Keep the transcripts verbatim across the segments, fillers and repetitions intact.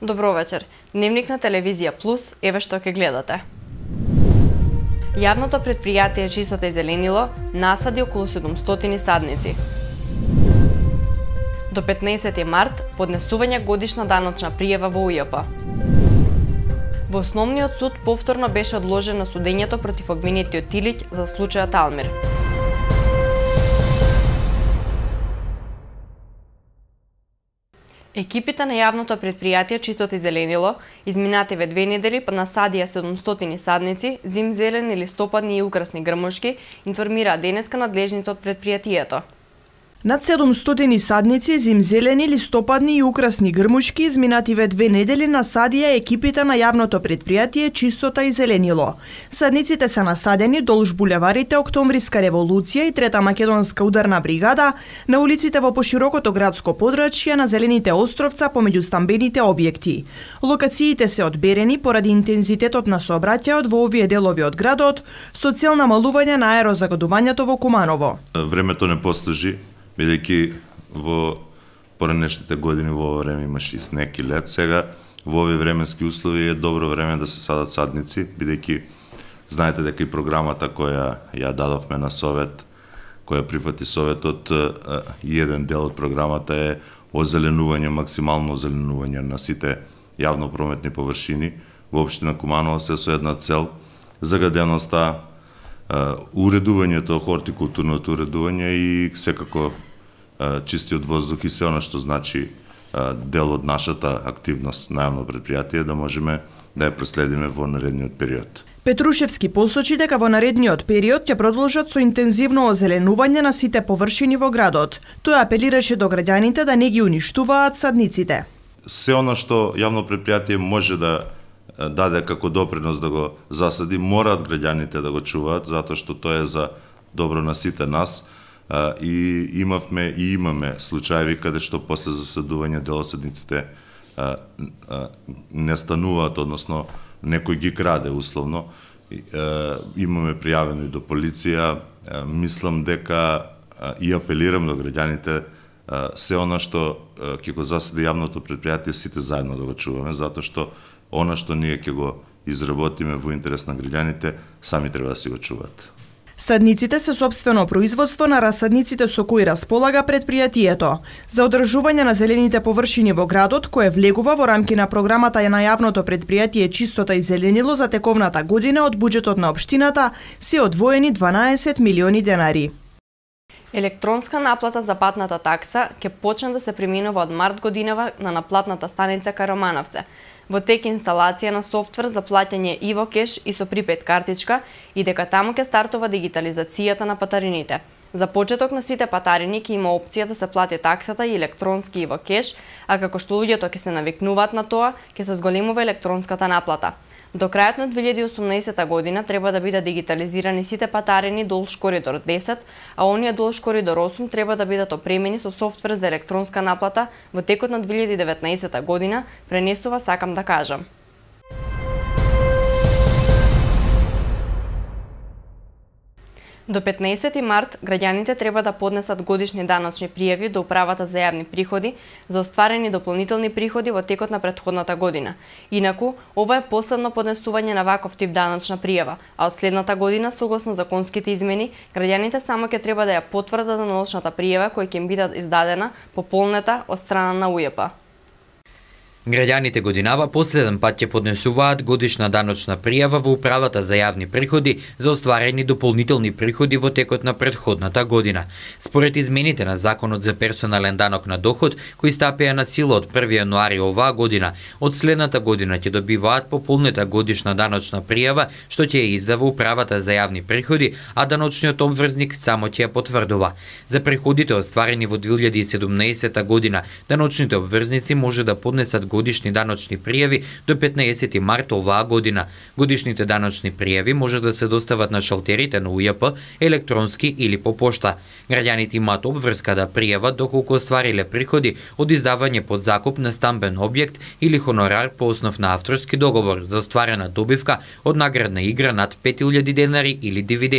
Добро вечер. Дневник на телевизија Плюс, еве што ќе гледате. Јавното предпријатие Чистото и зеленило насади околу седумстотини садници. До петнаесети март поднесување годишна даночна пријава во У Ј П. Во Основниот суд повторно беше одложено судењето против обвинетиот Илиќ за случајот Алмир. Екипите на јавното предпријатие Чистото и зеленило изминативе две недели насадија седумстотини садници, зимзелени, листопадни и украсни грмушки, информираа денеска надлежните од предпријатието. Над седумстотини садници, зимзелени, листопадни и украсни грмушки изминативе две недели насадија екипите на јавното предпријатие Чистото и зеленило. Садниците се насадени долж булеварите Октомвриска револуција и Трета македонска ударна бригада, на улиците во поширокото градско подрачје, на зелените островца помеѓу стамбените објекти. Локациите се одберени поради интензитетот на сообраќајот во овие делови од градот, со цел намалување на аерозагадувањето во Куманово. Времето не послужи, бидејќи во поранешните години во ова време имаше и снег и лед. Сега во овие временски услови е добро време да се садат садници, бидејќи знаете дека и програмата која ја дадовме на Совет, која прифати Советот, и еден дел од програмата е озеленување, максимално озеленување на сите јавно-прометни површини во општина Куманово, се со една цел: загаденоста, уредувањето, хортикултурното уредување и секако чистиот воздух и се она што значи дел од нашата активност на јавно предпријатие, да можеме да ја проследиме во наредниот период. Петрушевски посочи дека во наредниот период ќе продолжат со интензивно озеленување на сите површини во градот. Тој апелираше до граѓаните да не ги уништуваат садниците. Се она што јавно предпријатие може да даде како допринос да го засади, мораат граѓаните да го чуваат, затоа што тоа е за добро на сите нас. И имавме и имаме случаи каде што после засадување дел од садниците не стануваат, односно некој ги краде условно. Имаме пријавено и до полиција. Мислам дека и апелирам до граѓаните се она што ќе го засади јавното предпријатие, сите заедно да го чуваме, затоа што она што ние ќе го изработиме во интерес на граѓаните, сами треба да си го чуваат. Садниците се сопствено производство на расадниците со кои располага предпријатието. За одржување на зелените површини во градот, кое влегува во рамки на програмата на јавното предпријатие Чистото и зеленило за тековната година, од буџетот на општината се одвоени дванаесет милиони денари. Електронска наплата за патната такса ќе почне да се применува од март годинава на наплатната станица кај Романовце. Во тек инсталација на софтвер за плаќање Иво Кеш и со припет картичка, и дека таму ќе стартува дигитализацијата на патарините. За почеток на сите патарини ќе има опција да се плати таксата и електронски Иво Кеш, а како што луѓето ќе се навикнуваат на тоа, ќе се зголемува електронската наплата. До крајот на две илјади и осумнаесета година треба да бидат дигитализирани сите патарини долж коридор десет, а оние долж коридор осум треба да бидат опремени со софтвер за електронска наплата во текот на две илјади и деветнаесета година, пренесува Сакам да кажам. До петнаесети март граѓаните треба да поднесат годишни даночни пријави до Управата за јавни приходи за остварени дополнителни приходи во текот на претходната година. Инаку, ова е последно поднесување на ваков тип даночна пријава, а од следната година, согласно законските измени, граѓаните само ќе треба да ја потврдат даночната пријава која ќе им биде издадена пополнета од страна на У Ј П. Граѓаните годинава последен пат ќе поднесуваат годишна даночна пријава во Управата за јавни приходи за остварени дополнителни приходи во текот на претходната година. Според измените на Законот за персонален данок на доход, кои стапија на сила од први јануари оваа година, од следната година ќе добиваат пополнета годишна даночна пријава, што ќе ја издава Управата за јавни приходи, а даночниот обврзник само ќе ја потврдува. За приходите остварени во две илјади и седумнаесета година, даночните обврзници може да поднесат годишни даночни пријави до петнаесети март оваа година. Годишните даночни пријави може да се достават на шалтерите на У Ј П, електронски или по пошта. Граѓаните имаат обврска да пријават доколку оствариле приходи од издавање под закуп на стамбен објект или хонорар по основ на авторски договор за остварена добивка од наградна игра над пет илјади денари или дивиденди.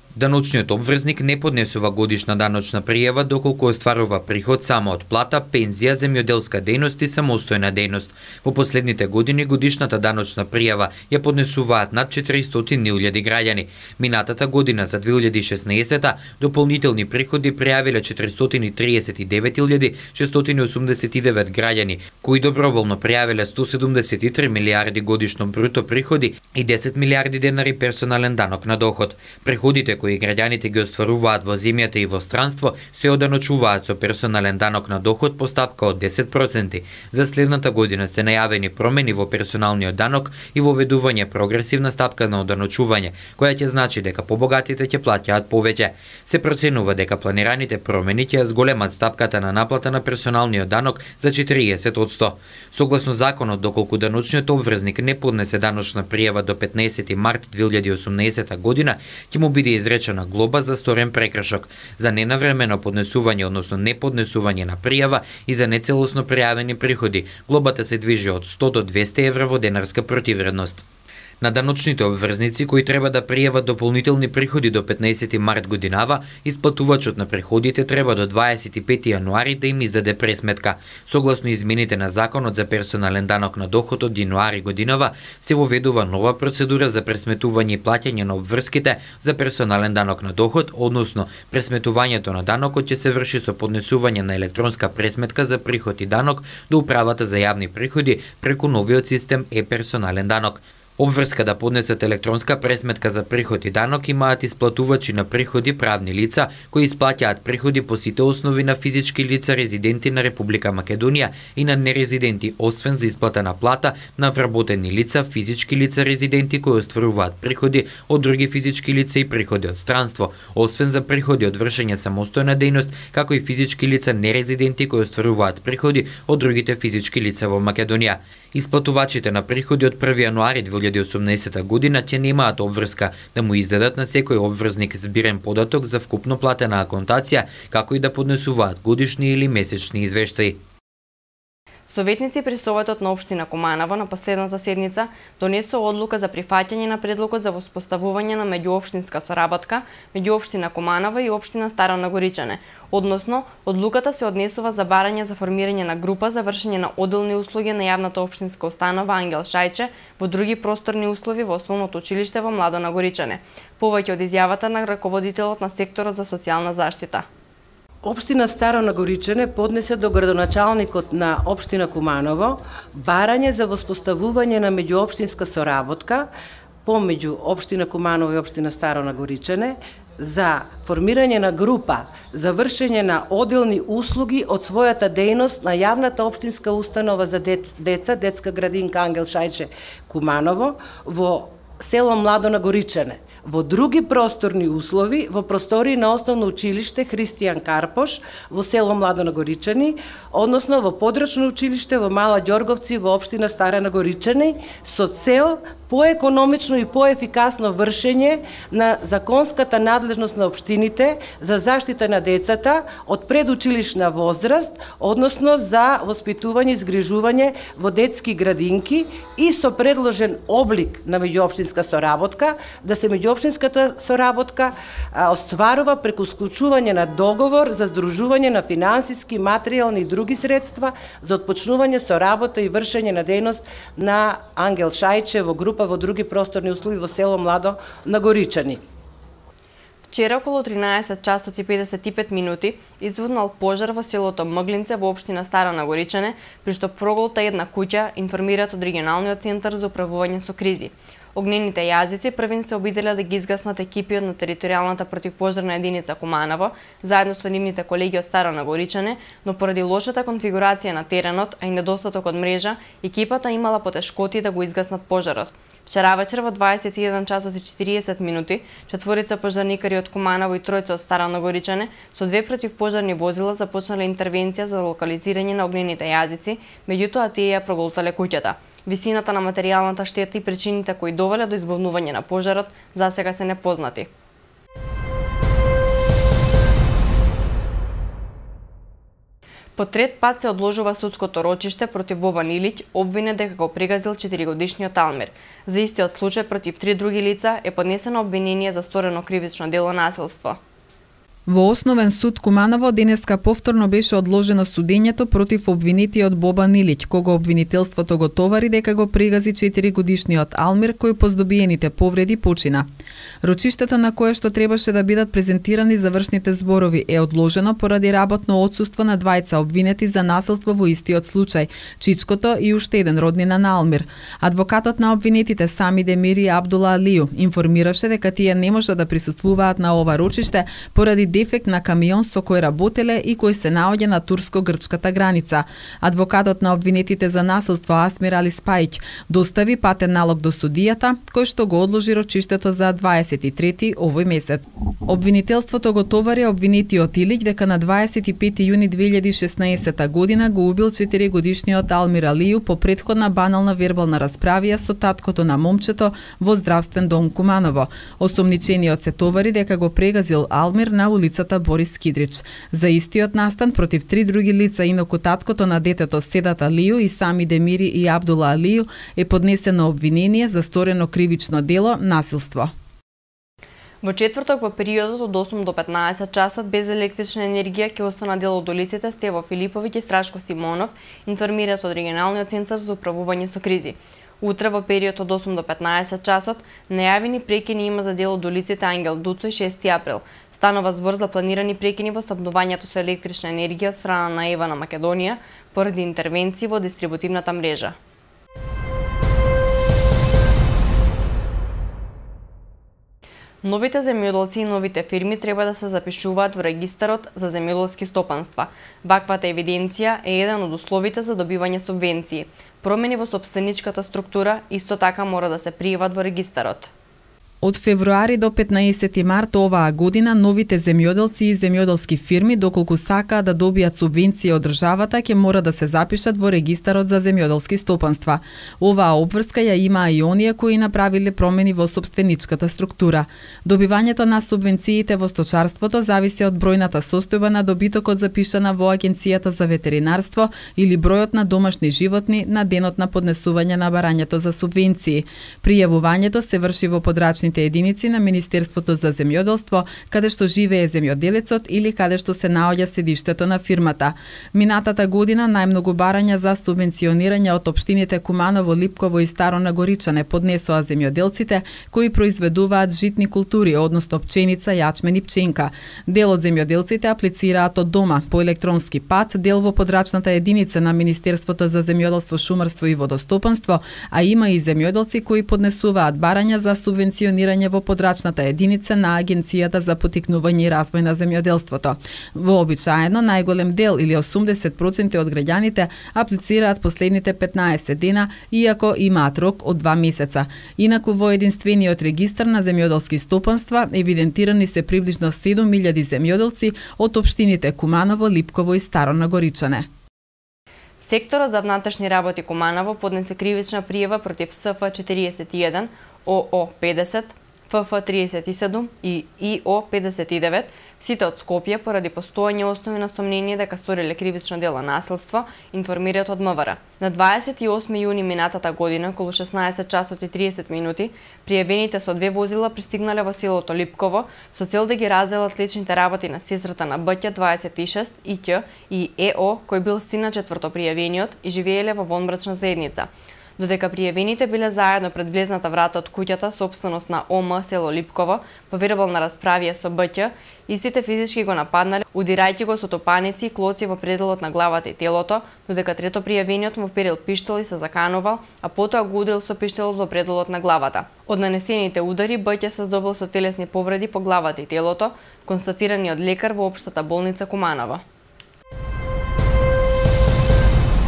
Даночниот обврзник не поднесува годишна даночна пријава доколку остварува приход само од плата, пензија, земјоделска дејност и самостојна дејност. Во последните години годишната даночна пријава ја поднесуваат над четиристотини илјади граѓани. Минатата година за две илјади и шеснаесета дополнителни приходи пријавиле четиристотини и триесет и девет илјади шестстотини и осумдесет и девет граѓани, кои доброволно пријавиле сто седумдесет и три милијарди годишно бруто приходи и десет милијарди денари персонален данок на доход. Приходите кои граѓаните ги остваруваат во земјата и во странство се оданочуваат со персонален данок на доход по стапка од десет проценти. За следната година се најавени промени во персоналниот данок и воведување прогресивна стапка на оданочување, која ќе значи дека побогатите ќе плаќаат повеќе. Се проценува дека планираните промени ќе зголемат стапката на наплата на персоналниот данок за четириесет одсто. Согласно законот, доколку даночниот обврзник не поднесе даночна пријава до петнаесети март две илјади и осумнаесета година, ќе му биде изречена глоба за сторен прекршок, за ненавремено поднесување, односно неподнесување на пријава и за нецелосно пријавени приходи. Глобата се движи од сто до двесте евра во денарска противредност. На даночните обврзници кои треба да пријават дополнителни приходи до петнаесети март годинава, исплатувачот на приходите треба до дваесет и пети јануари да им издаде пресметка. Согласно измените на Законот за персонален данок на доход од јануари годинава, се воведува нова процедура за пресметување и плаќање на обврските за персонален данок на доход, односно пресметувањето на данокот ќе се врши со поднесување на електронска пресметка за приход и данок до Управата за јавни приходи преку новиот систем е-персонален данок. Обврска да поднесат електронска пресметка за приход и данок имаат исплатувачи на приходи правни лица кои исплаќаат приходи по сите основи на физички лица резиденти на Република Македонија и на нерезиденти, освен за исплата на плата на вработени лица, физички лица резиденти кои остваруваат приходи од други физички лица и приходи од странство, освен за приходи од вршење самостојна дејност, како и физички лица нерезиденти кои остваруваат приходи од другите физички лица во Македонија. Исплатувачите на приходи од први јануари две илјади и осумнаесета година ќе немаат обврска да му издадат на секој обврзник збирен податок за вкупно платена аконтација, како и да поднесуваат годишни или месечни извештаи. Советници при Советот на општина Куманово на последната седница донесоа одлука за прифаќање на предлогот за воспоставување на меѓуопштинска соработка меѓу општина Куманово и општина Старо Нагоричане. Односно, одлуката се однесува за барање за формирање на група за вршење на одделни услуги на јавната општинска установа Ангел Шајче во други просторни услови во Основното училиште во Младо Нагоричане. Повеќе од изјавата на раководителот на секторот за социјална заштита. Општина Старо Нагоричане поднесе до градоначалникот на општина Куманово барање за воспоставување на меѓуопштинска соработка помеѓу општина Куманово и општина Старо Нагоричане за формирање на група за вршење на одделни услуги од својата дејност на јавната општинска установа за деца, детска градинка Ангел Шајче Куманово во село Младо Нагоричане, во други просторни услови во простории на Основно училиште Христијан Карпош во село Младо Нагоричани, односно во подрачно училиште во Мала Ѓорговци во општина Стара Нагоричани, со цел поекономично и поефикасно вршење на законската надлежност на општините за заштита на децата од предучилишна возраст, односно за воспитување и згрижување во детски градинки и со предложен облик на меѓуопштинска соработка, да се меѓуопштинската соработка а, остварува преку склучување на договор за здружување на финансиски, материјални и други средства за отпочнување со работа и вршење на дејност на Ангел Шајче во група во други просторни услови во село Младо Нагоричани. Вчера околу тринаесет часот и педесет и пет минути извуднал пожар во селото Мглинце во општина Стара Нагоричане, при што проголта една куќа, информираат од регионалниот центар за управување со кризи. Огнените јазици првин се обиделе да ги изгаснат екипи на територијалната противпожарна единица Куманово, заедно со нивните колеги од Старо Нагоричане, но поради лошата конфигурација на теренот, а и недостаток од мрежа, екипата имала потешкоти да го изгаснат пожарот. Вчера вечер во дваесет и еден часот и четириесет минути, четворица пожарникари од Куманово и тројца од Старо Нагоричане со две противпожарни возила започнале интервенција за локализирање на огнените јазици, меѓутоа тие ја проголтале куќата. Висината на материјалната штета и причините кои довеле до избавнување на пожарот засега се непознати. По трет пат се одложува судското рочиште против Бобан Илиќ, обвинет дека го прегазил четиригодишниот Алмир. За истиот случај против три други лица е поднесено обвинение за сторено кривично дело насилство. Во Основен суд Куманово денеска повторно беше одложено судењето против обвинетиот Бобан Илиќ, кого обвинителството го товари дека го прегази четиригодишниот Алмир, кој по здобиените повреди почина. Рочиштето на кое што требаше да бидат презентирани завршните зборови е одложено поради работно отсуство на двајца обвинети за насилство во истиот случај, Чичкото и уште еден роднина на Алмир. Адвокатот на обвинетите Сами Демири Абдула Алију информираше дека тие не може да присуствуваат на ова рочиште поради дефект на камион со кој работеле и кој се наоѓа на турско-грчката граница. Адвокатот на обвинетите за насилство Асмир Али Спајќ достави патен налог до судијата, кој што го одложи рочиштето за дваесет и трети овој месец. Обвинителството го товари обвинетиот Илиќ дека на дваесет и пети јуни две илјади и шеснаесета година го убил четиригодишниот Алмир Алију по претходна банална вербална расправија со таткото на момчето во здравствен дом Куманово. Осомничениот се товари дека го прегазил Алмир на улицата Борис Кидрич. За истиот настан против три други лица, инаку таткото на детето Седат Алију и Сами Демири и Абдула Алију, е поднесено обвинение за сторено кривично дело насилство. Во четврток во периодот од осум до петнаесет часот без електрична енергија ќе остана дел од улиците Стево Филиповиќ и Страшко Симонов, информираат од регионалниот центар за управување со кризи. Утре во период од осум до петнаесет часот нејавени прекини има за дел од улиците Ангел Дуцо и шести април. Станува збор за планирани прекини во снабдувањето со електрична енергија од страна на ЕВА на Македонија поради интервенции во дистрибутивната мрежа. Новите земјоделци и новите фирми треба да се запишуваат во регистарот за земјоделски стопанства. Ваквата евиденција е еден од условите за добивање субвенции. Промени во сопственичката структура исто така мора да се пријават во регистарот. Од февруари до петнаесети март оваа година новите земјоделци и земјоделски фирми, доколку сакаат да добијат субвенција од државата, ќе мора да се запишат во регистарот за земјоделски стопанства. Оваа обврска ја имаа и оние кои направиле промени во сопственичката структура. Добивањето на субвенциите во сточарството зависи од бројната состојба на добитокот запишана во Агенцијата за ветеринарство или бројот на домашни животни на денот на поднесување на барањето за субвенции. Пријавувањето се врши во подрачни единици на Министерството за земјоделство, каде што живее земјоделецот или каде што се наоѓа седиштето на фирмата. Минатата година најмногу барања за субвенционирање од општините Куманово, Липково и Старо Нагоричане поднесоа земјоделците кои произведуваат житни култури, односно пченица, јачмен и пченка. Дел од земјоделците аплицираат од дома по електронски пат, дел во подрачната единица на Министерството за земјоделство, шумарство и водостопанство, а има и земјоделци кои поднесуваат барања за субвенционирање во подрачната единица на Агенцијата за поттикнување и развој на земјоделството. Вообичаено, најголем дел или осумдесет проценти од граѓаните аплицираат последните петнаесет дена, иако имаат рок од два месеца. Инаку во единствениот регистар на земјоделски стопанства евидентирани се приближно седум илјади земјоделци од општините Куманово, Липково и Старо Нагоричане. Секторот за внатрешни работи Куманово поднесе кривична пријава против С Ф четириесет и еден, О О педесет, Ф Ф триесет и седум и И О педесет и девет, сите од Скопје поради постојање основи на сомнение дека сториле кривично дело насилство, информираат од М В Р. На дваесет и осми јуни минатата година, околу шеснаесет часот и триесет минути, пријавените со две возила пристигнале во селото Липково со цел да ги разделат личните работи на сестрата на Б Ќ дваесет и шест И Ќ и Е О, кој бил син на четврто пријавениот и живееле во вонбрачна заедница. Додека пријавените биле заедно пред влезната врата од куќата собственост на О М село Липково, по вербална расправија со Б Ќ, истите физички го нападнале, удирајќи го со топаници и клоци во пределот на главата и телото, додека трето пријавениот му вперил пиштол и се заканувал, а потоа го удрил со пиштолот во пределот на главата. Од нанесените удари Б Ќ се здобил со телесни повреди по главата и телото, констатирани од лекар во општата болница Куманово.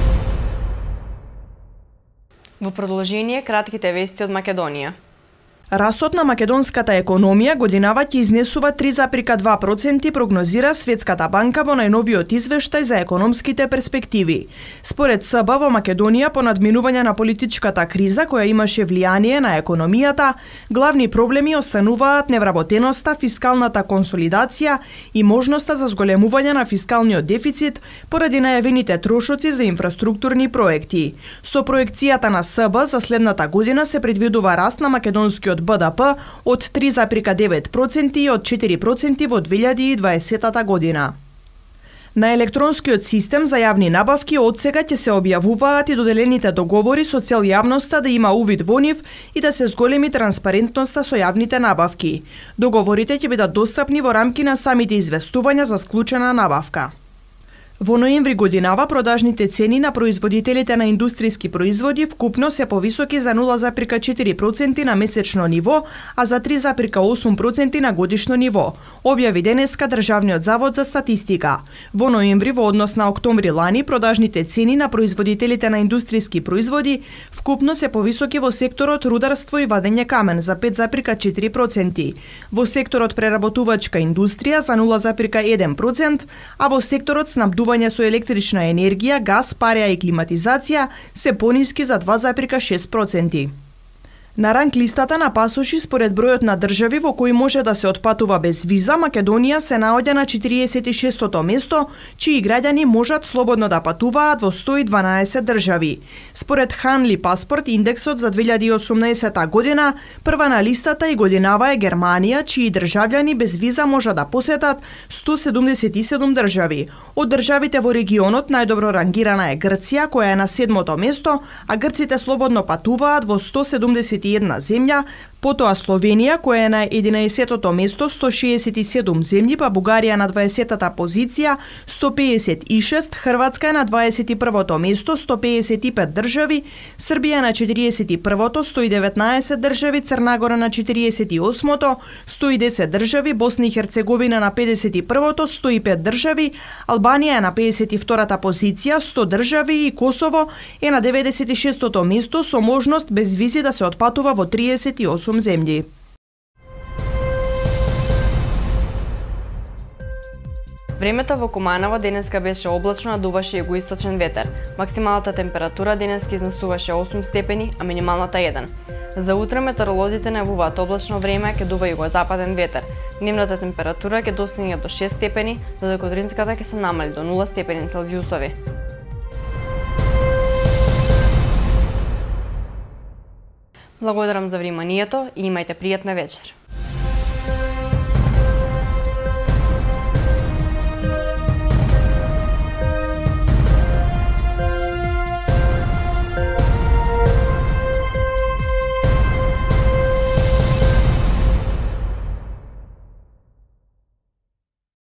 Во продолжение, кратките вести од Македонија. Растот на македонската економија годинава ќе изнесува три зарез два проценти, прогнозира Светската банка во најновиот извештај за економските перспективи. Според СБ во Македонија, по надминување на политичката криза која имаше влијание на економијата, главни проблеми остануваат невработеноста, фискалната консолидација и можноста за зголемување на фискалниот дефицит поради најавените трошоци за инфраструктурни проекти. Со проекцијата на СБ за следната година се предвидува раст на македонскиот Б Д П од три зарез девет проценти и од четири проценти во две илјади и дваесета година. На електронскиот систем за јавни набавки одсега ќе се објавуваат и доделените договори со цел јавноста да има увид во нив и да се зголеми транспарентноста со јавните набавки. Договорите ќе бидат достапни во рамки на самите известувања за склучена набавка. Во ноември годинава продажните цени на производителите на индустријски производи вкупно се повисоки за нула зарез четири проценти на месечно ниво, а за три зарез осум проценти на годишно ниво, објави денеска Државниот завод за статистика. Во ноември во однос на октомври лани продажните цени на производителите на индустријски производи вкупно се повисоки во секторот рударство и вадење камен за пет зарез четири проценти, во секторот преработувачка индустрија за нула зарез еден процент, а во секторот снабдување со електрична енергија, газ, пареа и климатизација се пониски за два зарез шест проценти. На ранг листата на пасоши според бројот на држави во кои може да се отпатува без виза, Македонија се наоѓа на четириесет и шестото место, чии граѓани можат слободно да патуваат во сто и дванаесет држави. Според Ханли Паспорт индексот за две илјади и осумнаесета година, прва на листата и годинава е Германија, чии државјани без виза можат да посетат сто седумдесет и седум држави. Од државите во регионот најдобро рангирана е Грција, која е на седмото место, а грците слободно патуваат во сто седумдесет и една земја, потоа Словенија, која е на единаесетото место, сто шеесет и седум земји, па Бугарија на дваесетата позиција, сто пеесет и шест, Хрватска е на дваесет и првото место, сто пеесет и пет држави, Србија на четириесет и првото, сто и деветнаесет држави, Црна Гора на четириесет и осмото, сто и десет држави, Босна и Херцеговина на педесет и првото, сто и пет држави, Албанија е на пеесет и втората позиција, сто држави и Косово е на деветдесет и шестото место со можност без визи да се отпатува во триесет и осум земји. Времето во Куманово денеска беше облачно, а дуваше југоисточен ветер. Максималната температура денеска изнесуваше осум степени, а минималната еден. За утре метеоролозите најавуваат облачно време, ќе дува југозападен ветер. Дневната температура ќе достигне до шест степени, додека утринската ќе се намали до нула степени Целзиусови. Благодарам за вниманието и имајте пријатна вечер.